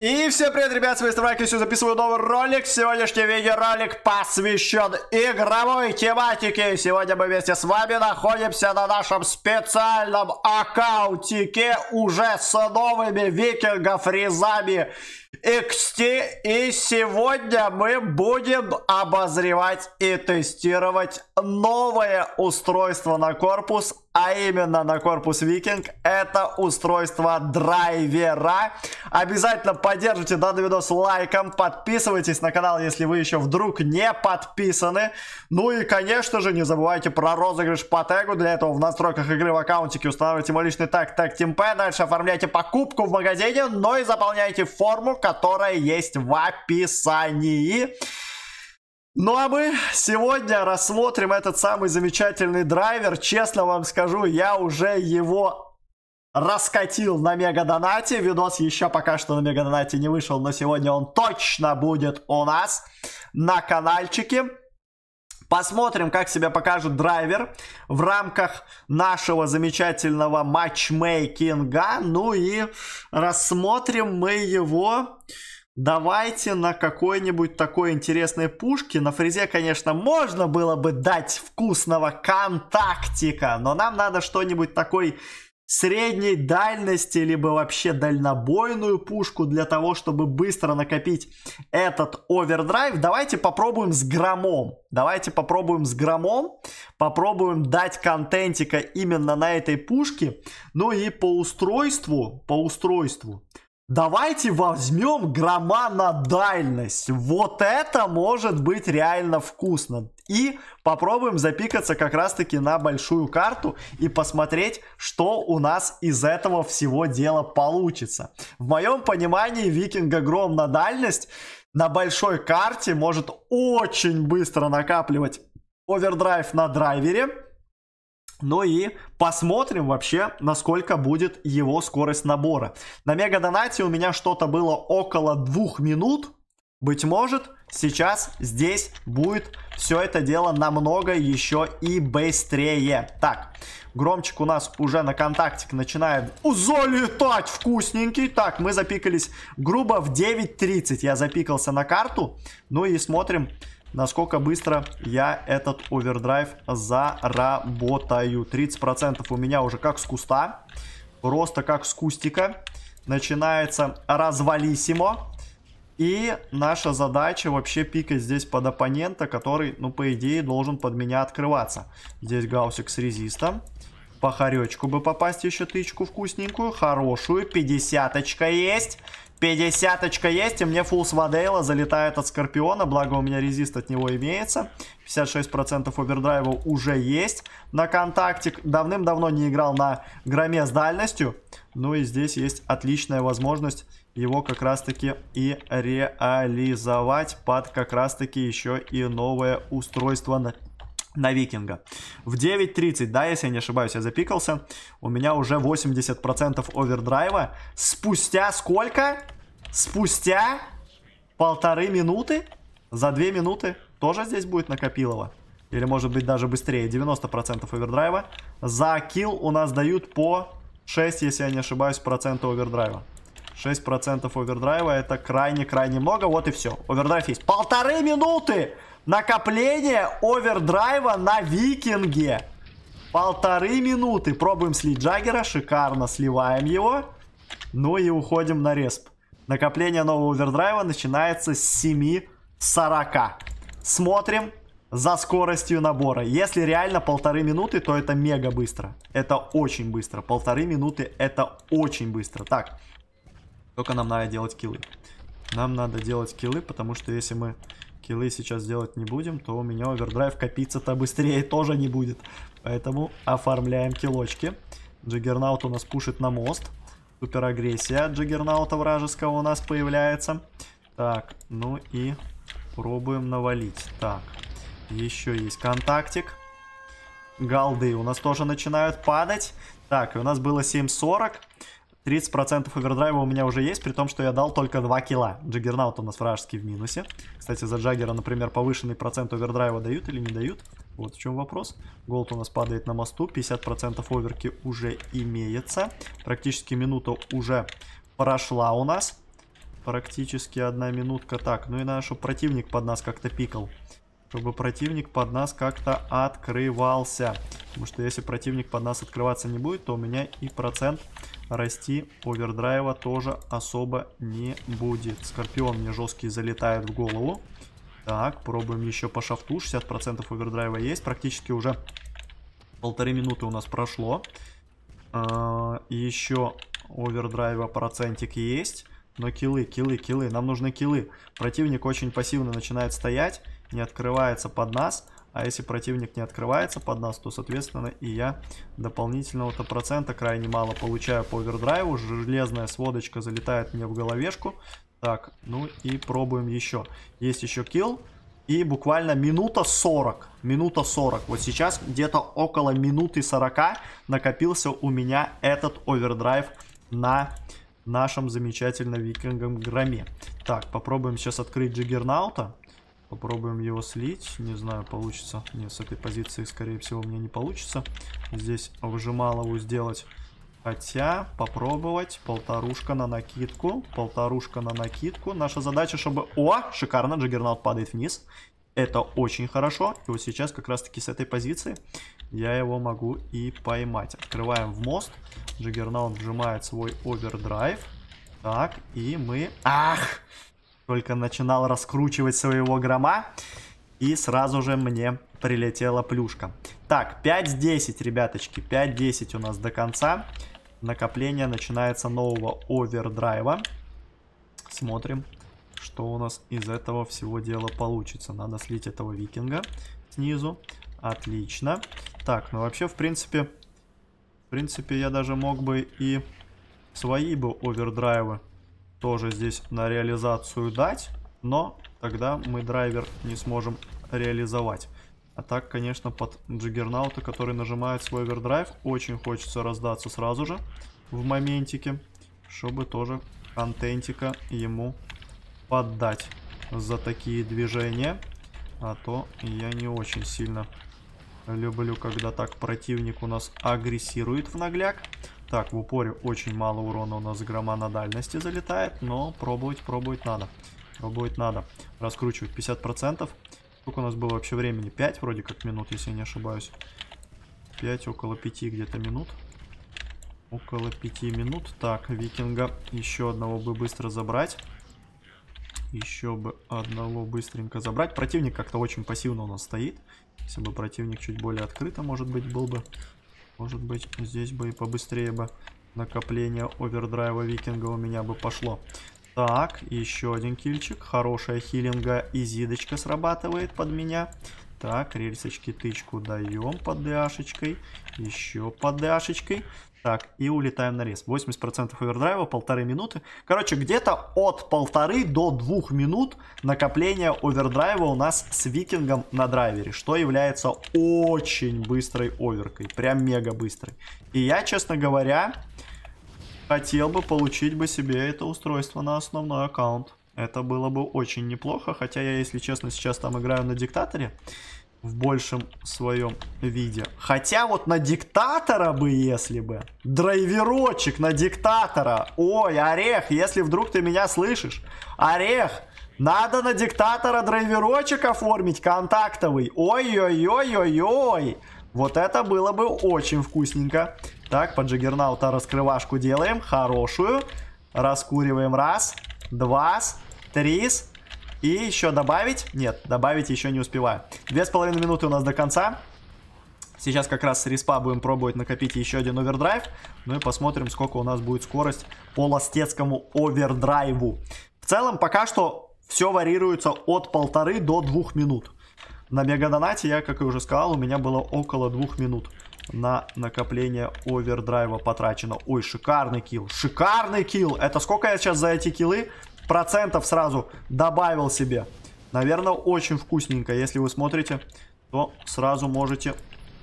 И всем привет, ребят, с вами Ставрак, я записываю новый ролик. Сегодняшний видеоролик посвящен игровой тематике. Сегодня мы вместе с вами находимся на нашем специальном аккаунтике уже с новыми викинго-фризами XT. И сегодня мы будем обозревать и тестировать новое устройство на корпус, а именно на корпус Викинг. Это устройство драйвера. Обязательно поддержите данный видос лайком, подписывайтесь на канал, если вы еще вдруг не подписаны. Ну и, конечно же, не забывайте про розыгрыш по тегу. Для этого в настройках игры в аккаунтике устанавливайте мой личный тег TagTeamP. Дальше оформляйте покупку в магазине, но и заполняйте форму, которая есть в описании. Ну а мы сегодня рассмотрим этот самый замечательный драйвер. Честно вам скажу, я уже его раскатил на мегадонате. Видос еще пока что на мегадонате не вышел, но сегодня он точно будет у нас на каналчике. Посмотрим, как себя покажет драйвер в рамках нашего замечательного матчмейкинга. Ну и рассмотрим мы его... Давайте на какой-нибудь такой интересной пушке. На фризе, конечно, можно было бы дать вкусного контактика, но нам надо что-нибудь такой средней дальности, либо вообще дальнобойную пушку для того, чтобы быстро накопить этот овердрайв. Давайте попробуем с громом. Попробуем дать контентика именно на этой пушке. Ну и по устройству. Давайте возьмем грома на дальность. Вот это может быть реально вкусно. И попробуем запикаться как раз таки на большую карту и посмотреть, что у нас из этого всего дела получится. В моем понимании викинга гром на дальность на большой карте может очень быстро накапливать овердрайв на драйвере. Ну и посмотрим вообще, насколько будет его скорость набора. На мегадонате у меня что-то было около 2 минут. Быть может, сейчас здесь будет все это дело намного еще и быстрее. Так, громчик у нас уже на контактик начинает залетать вкусненький. Так, мы запикались грубо в 9:30. Я запикался на карту. Ну и смотрим, насколько быстро я этот овердрайв заработаю. 30% у меня уже как с куста. Просто как с кустика. Начинается развалисимо. И наша задача вообще пикать здесь под оппонента, который, ну, по идее, должен под меня открываться. Здесь гаусик с резистом. По хоречку бы попасть еще тычку вкусненькую. Хорошую. 50-очка есть. 50-очка есть, и мне фулл свадейла залетает от Скорпиона, благо у меня резист от него имеется. 56% овердрайва уже есть на контактик. Давным-давно не играл на громе с дальностью. Ну и здесь есть отличная возможность его как раз-таки и реализовать под как раз-таки еще и новое устройство на викинга. В 9:30, да, если я не ошибаюсь, я запикался. У меня уже 80% овердрайва. Спустя сколько? Спустя 1,5 минуты? За 2 минуты тоже здесь будет накопилово? Или может быть даже быстрее? 90% овердрайва. За килл у нас дают по 6, если я не ошибаюсь, процента овердрайва. 6% овердрайва, это крайне-крайне много. Вот и все. Овердрайв есть. 1,5 минуты! Накопление овердрайва на викинге. 1,5 минуты. Пробуем слить Джаггера. Шикарно сливаем его. Ну и уходим на респ. Накопление нового овердрайва начинается с 7:40. Смотрим за скоростью набора. Если реально 1,5 минуты, то это мега быстро. Это очень быстро. 1,5 минуты это очень быстро. Так. Только нам надо делать киллы. Нам надо делать киллы, потому что если мы киллы сейчас делать не будем, то у меня овердрайв копиться-то быстрее тоже не будет. Поэтому оформляем киллочки. Джаггернаут у нас пушит на мост. Супер агрессия от Джаггернаута вражеского у нас появляется. Так, ну и пробуем навалить. Так, еще есть контактик. Голды у нас тоже начинают падать. Так, и у нас было 7:40. 30% овердрайва у меня уже есть, при том, что я дал только 2 килла. Джаггернаут у нас вражеский в минусе. Кстати, за Джаггера, например, повышенный процент овердрайва дают или не дают? Вот в чем вопрос. Голд у нас падает на мосту. 50% оверки уже имеется. Практически минута уже прошла у нас. Практически 1 минутка. Так, ну и надо, чтобы противник под нас как-то пикал. Чтобы противник под нас как-то открывался. Потому что если противник под нас открываться не будет, то у меня и процент расти овердрайва тоже особо не будет. Скорпион мне жесткий залетает в голову. Так, пробуем еще по шафту. 60% овердрайва есть. Практически уже 1,5 минуты у нас прошло. Еще овердрайва процентик есть. Но киллы. Нам нужны киллы. Противник очень пассивно начинает стоять. Не открывается под нас. А если противник не открывается под нас, то, соответственно, и я дополнительного-то процента крайне мало получаю по овердрайву. Железная сводочка залетает мне в головешку. Так, ну и пробуем еще. Есть еще килл. И буквально минута 40. Минута 40. Вот сейчас где-то около минуты 40 накопился у меня этот овердрайв на нашем замечательном викингом громе. Так, попробуем сейчас открыть Джиггернаута. Попробуем его слить. Не знаю, получится. Нет, с этой позиции, скорее всего, у меня не получится. Здесь выжималову сделать. Хотя, попробовать. Полторушка на накидку. Полторушка на накидку. Наша задача, чтобы... О, шикарно, Джиггернаут падает вниз. Это очень хорошо. И вот сейчас как раз-таки с этой позиции я его могу и поймать. Открываем в мост. Джиггернаут вжимает свой овердрайв. Так, и мы... Ах! Только начинал раскручивать своего грома. И сразу же мне прилетела плюшка. Так, 5-10, ребяточки. 5-10 у нас до конца. Накопление начинается нового овердрайва. Смотрим, что у нас из этого всего дела получится. Надо слить этого викинга снизу. Отлично. Так, ну вообще, в принципе, я даже мог бы и свои бы овердрайвы тоже здесь на реализацию дать. Но тогда мы драйвер не сможем реализовать. А так, конечно, под Джиггернаута, который нажимает свой овердрайв, очень хочется раздаться сразу же в моментике, чтобы тоже контентика ему поддать за такие движения. А то я не очень сильно люблю, когда так противник у нас агрессирует в нагляк. Так, в упоре очень мало урона у нас грома на дальности залетает, но пробовать надо. Пробовать надо. Раскручивать 50%. Сколько у нас было вообще времени? 5 вроде как минут, если я не ошибаюсь. 5, около 5 где-то минут. Около 5 минут. Так, викинга еще одного бы быстро забрать. Еще бы одного быстренько забрать. Противник как-то очень пассивно у нас стоит. Если бы противник чуть более открыто, может быть, был бы. Может быть, здесь бы и побыстрее бы накопление овердрайва викинга у меня бы пошло. Так, еще один кильчик. Хорошая хилинга и зидочка срабатывает под меня. Так, рельсочки тычку даем под ДАшечкой. Еще под ДАшечкой. Так, и улетаем на рез. 80% овердрайва, 1,5 минуты. Короче, где-то от 1,5 до 2 минут накопление овердрайва у нас с викингом на драйвере. Что является очень быстрой оверкой. Прям мега быстрой. И я, честно говоря, хотел бы получить бы себе это устройство на основной аккаунт. Это было бы очень неплохо. Хотя я, если честно, сейчас там играю на диктаторе. В большем своем виде. Хотя вот на диктатора бы, если бы. Драйверочек на диктатора. Ой, Орех, если вдруг ты меня слышишь. Орех, надо на диктатора драйверочек оформить контактовый. Ой-ой-ой-ой-ой. Вот это было бы очень вкусненько. Так, под Джиггернаута раскрывашку делаем. Хорошую. Раскуриваем. 1, 2, 3. И еще добавить? Нет, добавить еще не успеваю. 2,5 минуты у нас до конца. Сейчас как раз с респа будем пробовать накопить еще один овердрайв. Ну и посмотрим, сколько у нас будет скорость по ластецкому овердрайву. В целом, пока что все варьируется от 1,5 до 2 минут. На мегадонате, я, как и уже сказал, у меня было около 2 минут на накопление овердрайва потрачено. Ой, шикарный килл. Шикарный килл. Это сколько я сейчас за эти киллы процентов сразу добавил себе? Наверное, очень вкусненько. Если вы смотрите, то сразу можете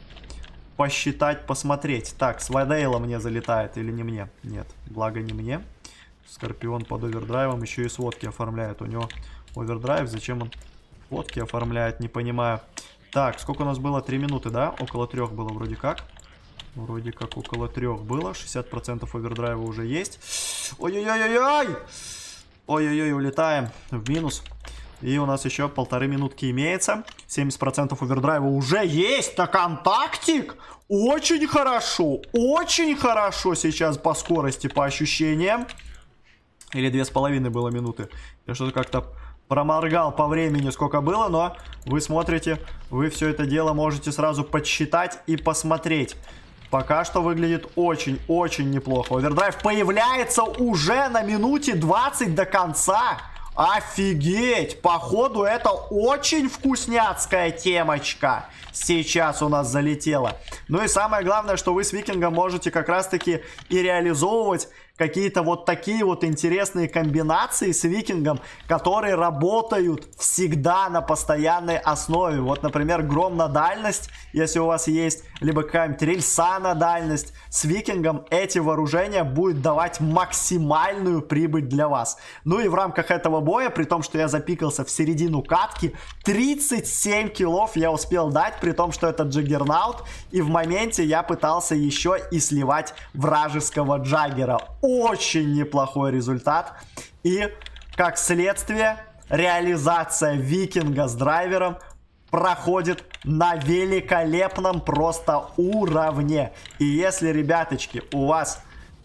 посчитать, посмотреть. Так, с Вайдейла мне залетает или не мне? Нет, благо не мне. Скорпион под овердрайвом еще и сводки оформляет. У него овердрайв. Зачем он сводки оформляет, не понимаю. Так, сколько у нас было? 3 минуты, да? Около 3 было вроде как. Вроде как около 3 было. 60% овердрайва уже есть. Ой-ой-ой-ой-ой! Ой-ой-ой, улетаем в минус. И у нас еще 1,5 минутки имеется. 70% овердрайва уже есть на контактик. Очень хорошо сейчас по скорости, по ощущениям. Или 2,5 было минуты. Я что-то как-то проморгал по времени, сколько было, но вы смотрите, вы все это дело можете сразу подсчитать и посмотреть. Пока что выглядит очень-очень неплохо. Овердрайв появляется уже на минуте 20 до конца. Офигеть! Походу это очень вкусняцкая темочка сейчас у нас залетела. Ну и самое главное, что вы с Викингом можете как раз таки и реализовывать какие-то вот такие вот интересные комбинации с Викингом, которые работают всегда на постоянной основе. Вот, например, гром на дальность, если у вас есть, либо какая-нибудь рельса на дальность. С Викингом эти вооружения будут давать максимальную прибыль для вас. Ну и в рамках этого боя, при том, что я запикался в середину катки, 37 киллов я успел дать, при том, что это Джаггернаут, и в моменте я пытался еще и сливать вражеского Джаггера. Очень неплохой результат. И, как следствие, реализация Викинга с драйвером проходит на великолепном просто уровне. И если, ребяточки, у вас...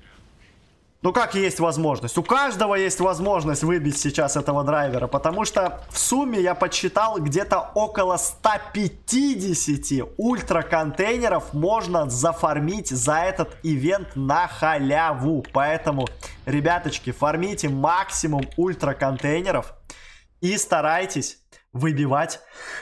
Ну как есть возможность? У каждого есть возможность выбить сейчас этого драйвера, потому что в сумме я подсчитал где-то около 150 ультра-контейнеров можно зафармить за этот ивент на халяву. Поэтому, ребяточки, фармите максимум ультра-контейнеров и старайтесь выбивать...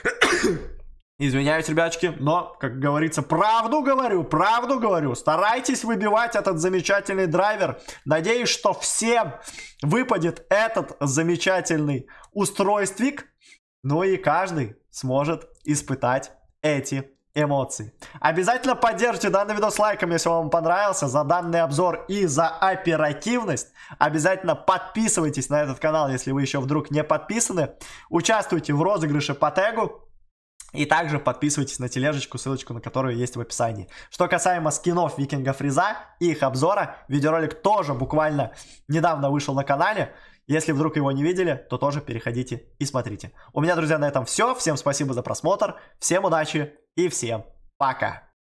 Извиняюсь, ребяточки, но, как говорится, правду говорю. Старайтесь выбивать этот замечательный драйвер. Надеюсь, что всем выпадет этот замечательный устройствик. Ну и каждый сможет испытать эти эмоции. Обязательно поддержите данный видос лайком, если вам понравился, за данный обзор и за оперативность. Обязательно подписывайтесь на этот канал, если вы еще вдруг не подписаны. Участвуйте в розыгрыше по тегу. И также подписывайтесь на тележечку, ссылочку на которую есть в описании. Что касаемо скинов Викинга Фриза и их обзора, видеоролик тоже буквально недавно вышел на канале. Если вдруг его не видели, то тоже переходите и смотрите. У меня, друзья, на этом все. Всем спасибо за просмотр, всем удачи и всем пока.